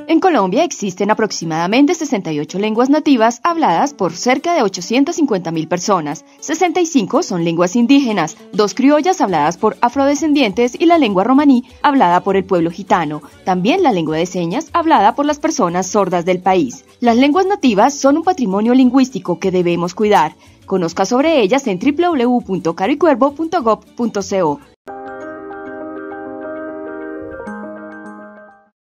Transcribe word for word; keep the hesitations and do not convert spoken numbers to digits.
En Colombia existen aproximadamente sesenta y ocho lenguas nativas habladas por cerca de ochocientas cincuenta mil personas. sesenta y cinco son lenguas indígenas, dos criollas habladas por afrodescendientes y la lengua romaní hablada por el pueblo gitano. También la lengua de señas hablada por las personas sordas del país. Las lenguas nativas son un patrimonio lingüístico que debemos cuidar. Conozca sobre ellas en doble u doble u doble u punto caro y cuervo punto gob punto co.